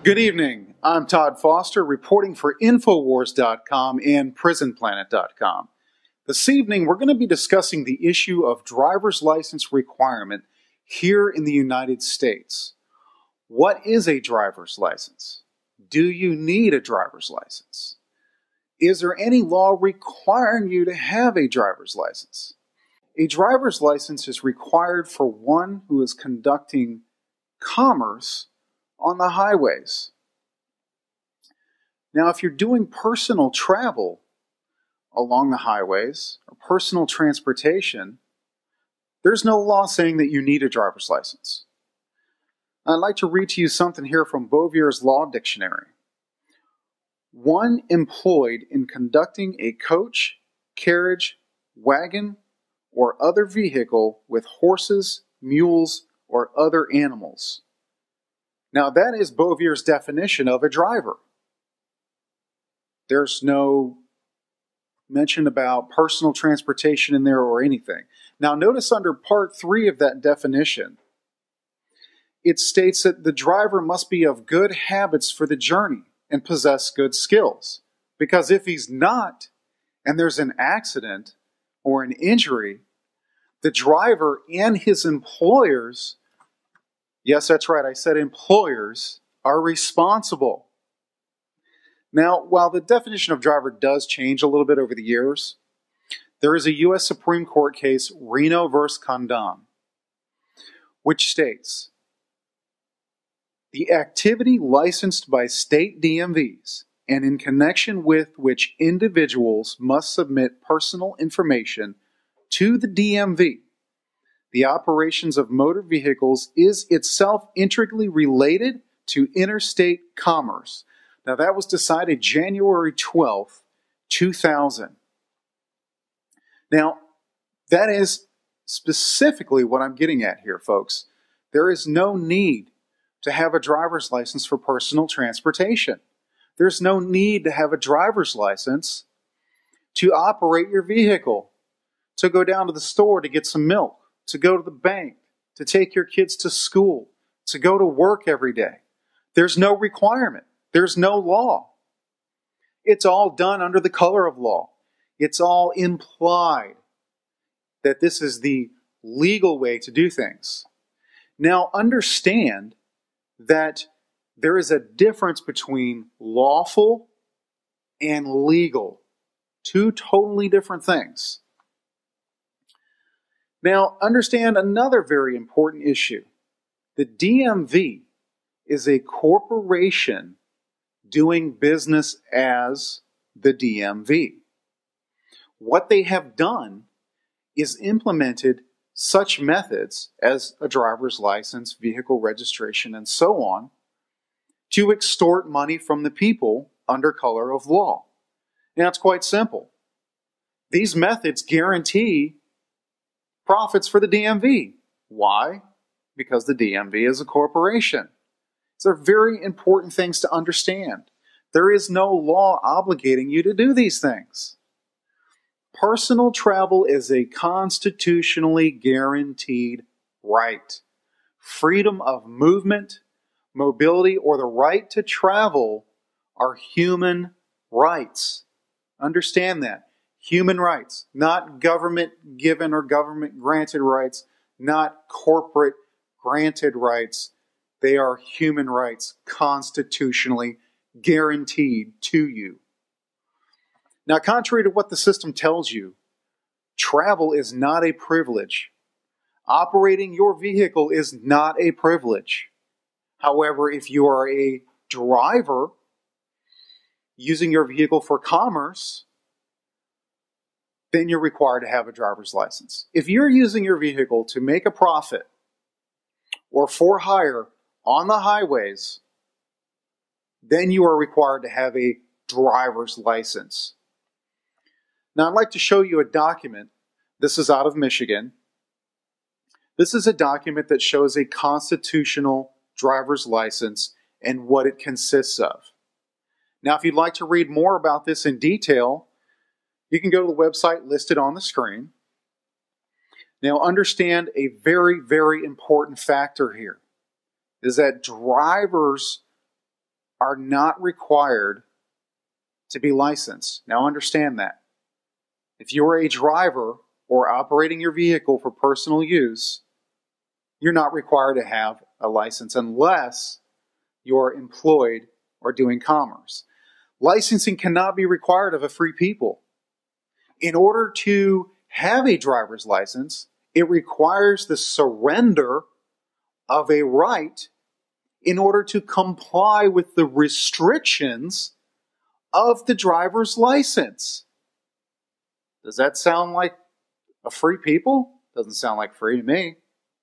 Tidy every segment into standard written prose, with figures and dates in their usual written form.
Good evening. I'm Todd Foster, reporting for Infowars.com and PrisonPlanet.com. This evening, we're going to be discussing the issue of driver's license requirement here in the United States. What is a driver's license? Do you need a driver's license? Is there any law requiring you to have a driver's license? A driver's license is required for one who is conducting commerce on the highways. Now, if you're doing personal travel along the highways or personal transportation, there's no law saying that you need a driver's license. I'd like to read to you something here from Bovier's Law Dictionary. One employed in conducting a coach, carriage, wagon, or other vehicle with horses, mules, or other animals. Now, that is Bovier's definition of a driver. There's no mention about personal transportation in there or anything. Now, notice under Part 3 of that definition, it states that the driver must be of good habits for the journey and possess good skills. Because if he's not, and there's an accident or an injury, the driver and his employers, yes, that's right, I said employers, are responsible. Now, while the definition of driver does change a little bit over the years, there is a U.S. Supreme Court case, Reno v. Condon, which states, the activity licensed by state DMVs and in connection with which individuals must submit personal information to the DMV, the operations of motor vehicles is itself intricately related to interstate commerce. Now, that was decided January 12th, 2000. Now, that is specifically what I'm getting at here, folks. There is no need to have a driver's license for personal transportation. There's no need to have a driver's license to operate your vehicle, to go down to the store to get some milk, to go to the bank, to take your kids to school, to go to work every day. There's no requirement. There's no law. It's all done under the color of law. It's all implied that this is the legal way to do things. Now, understand that there is a difference between lawful and legal. Two totally different things. Now, understand another very important issue. The DMV is a corporation doing business as the DMV. What they have done is implemented such methods as a driver's license, vehicle registration, and so on to extort money from the people under color of law. Now, it's quite simple. These methods guarantee profits for the DMV. Why? Because the DMV is a corporation. These are very important things to understand. There is no law obligating you to do these things. Personal travel is a constitutionally guaranteed right. Freedom of movement, mobility, or the right to travel are human rights. Understand that. Human rights, not government-given or government-granted rights, not corporate-granted rights. They are human rights, constitutionally guaranteed to you. Now, contrary to what the system tells you, travel is not a privilege. Operating your vehicle is not a privilege. However, if you are a driver using your vehicle for commerce, then you're required to have a driver's license. If you're using your vehicle to make a profit or for hire on the highways, then you are required to have a driver's license. Now, I'd like to show you a document. This is out of Michigan. This is a document that shows a constitutional driver's license and what it consists of. Now, if you'd like to read more about this in detail, you can go to the website listed on the screen. Now, understand a very, very important factor here is that drivers are not required to be licensed. Now understand that. If you're a driver or operating your vehicle for personal use, you're not required to have a license unless you're employed or doing commerce. Licensing cannot be required of a free people. In order to have a driver's license, it requires the surrender of a right in order to comply with the restrictions of the driver's license. Does that sound like a free people? Doesn't sound like free to me.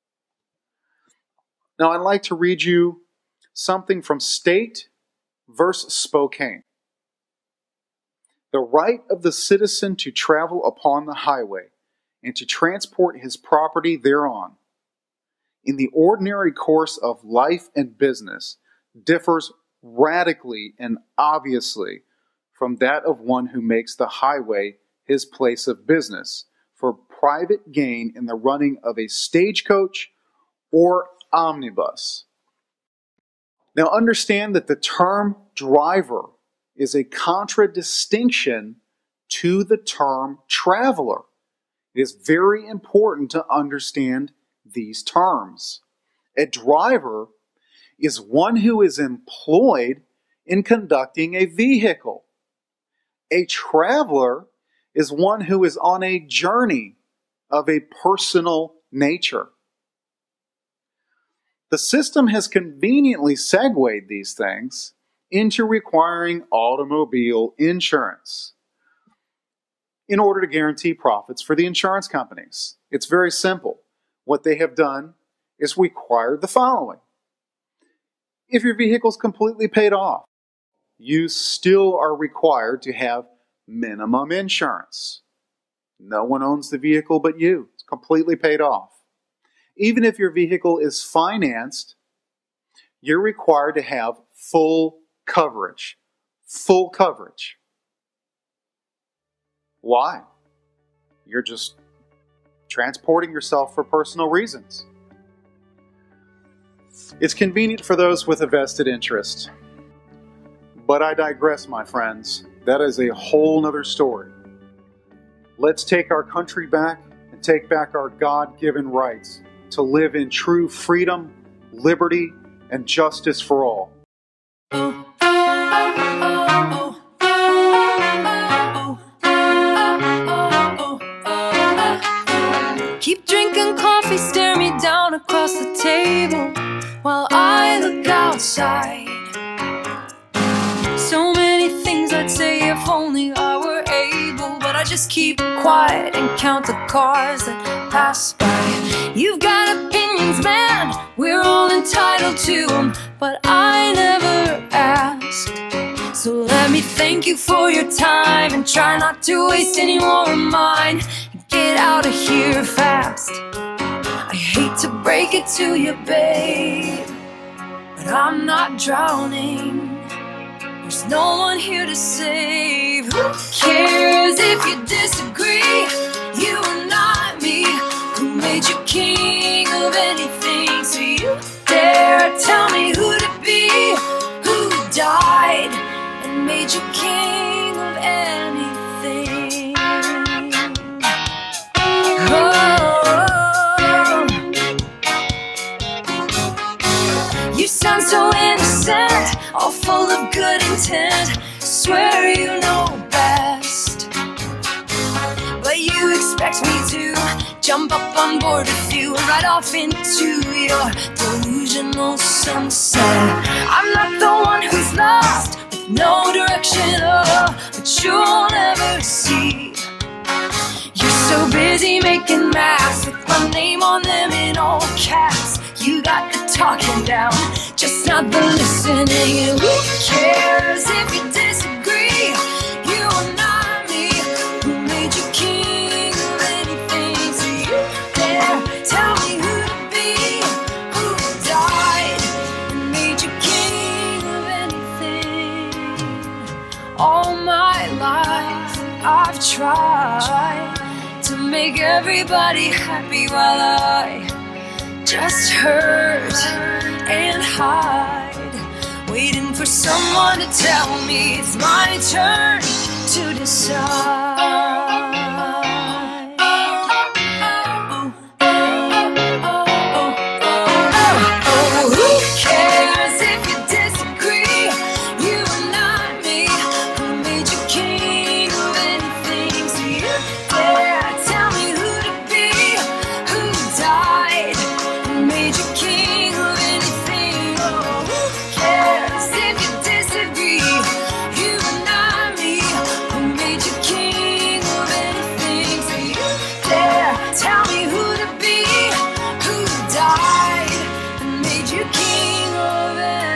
Now I'd like to read you something from State versus Spokane. The right of the citizen to travel upon the highway and to transport his property thereon in the ordinary course of life and business differs radically and obviously from that of one who makes the highway his place of business for private gain in the running of a stagecoach or omnibus. Now understand that the term driver is a contradistinction to the term traveler. It is very important to understand these terms. A driver is one who is employed in conducting a vehicle. A traveler is one who is on a journey of a personal nature. The system has conveniently segued these things into requiring automobile insurance in order to guarantee profits for the insurance companies. It's very simple. What they have done is required the following. If your vehicle is completely paid off, you still are required to have minimum insurance. No one owns the vehicle but you. It's completely paid off. Even if your vehicle is financed, you're required to have full coverage. Full coverage. Why? You're just transporting yourself for personal reasons. It's convenient for those with a vested interest. But I digress, my friends. That is a whole nother story. Let's take our country back and take back our God-given rights to live in true freedom, liberty, and justice for all. Keep drinking coffee, stare me down across the table while I look outside. So many things I'd say if only I were able, but I just keep quiet and count the cars that pass by. You've got opinions, man, we're all entitled to them, but I never asked. So let me thank you for your time and try not to waste any more of mine. Get out of here fast. I hate to break it to you, babe, but I'm not drowning. There's no one here to save. Who cares if you disagree? You are not me. Who made you king of anything? So you dare tell me who to be? Who died and made you king of anything? You sound so innocent, all full of good intent. Swear you know best, but you expect me to jump up on board with you and ride off into your delusional sunset. I'm not the one who's lost with no direction, but you'll never see. You're so busy making maps with my name on them in all caps. You got the talking down, just not the listening. And who cares if you disagree? You are not me. Who made you king of anything? So you dare tell me who to be? Who died and made you king of anything? All my life I've tried to make everybody happy while I just hurt and hide. waiting for someone to tell me it's my turn to decide. Who cares if you disagree? You are not me. Who made you king of anything? So you dare tell me who to be? Who died? Who made you king of anything? Oh, who cares if you disagree? You are not me. Who made you king of anything? So you dare tell me who to be? Who died? You king of it.